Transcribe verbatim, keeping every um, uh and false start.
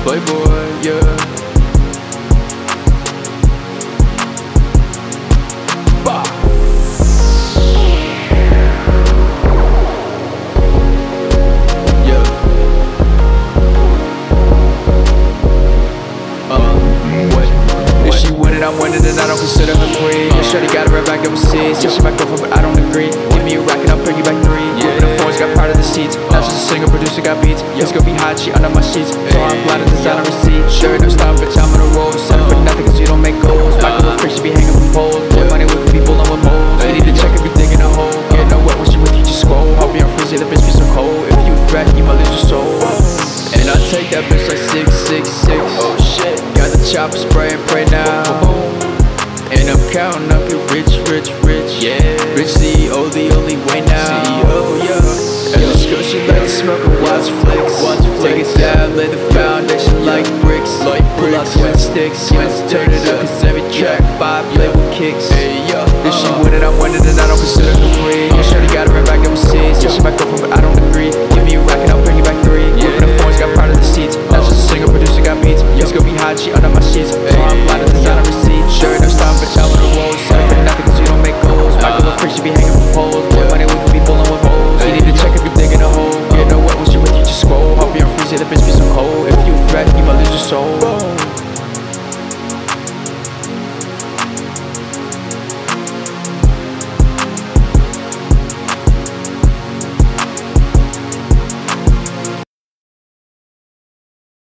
Playboy, yeah. Bah. Yeah. Uh, what? If she winning, I'm winning, and I don't consider her free. Yeah, shorty got her right back overseas. Yeah, she my girlfriend, but I don't agree. Give me a rack and I'll bring you back three. Yeah, the phones got part of the seats. Now she's a singer, producer, got beats. It's gonna be hot, she under my sheets. So I'm blind and design on receipt. Sure, no style, bitch, I'm on a roll. Settle for nothing cause you don't make goals. My girl freak, she be hanging from poles. Boy, money with people on with moles. You need to check if you digging a hole. Get no wet when she with you, just scroll. Hope you're freezing, the bitch be so cold. If you threat, you might lose your soul. And I take that bitch like six, six, six. Oh shit, got the chopper spray and pray now. And I'm counting up your rich, rich, rich. Yeah, rich C E O, the only way now. C E O, yeah. And this girl, she like to smoke and watch flicks. Take it down, lay the foundation like bricks. Like pull out twin sticks, yeah. Turn it up, cause every track five play with kicks. If she winning, I'm winning, and I don't consider her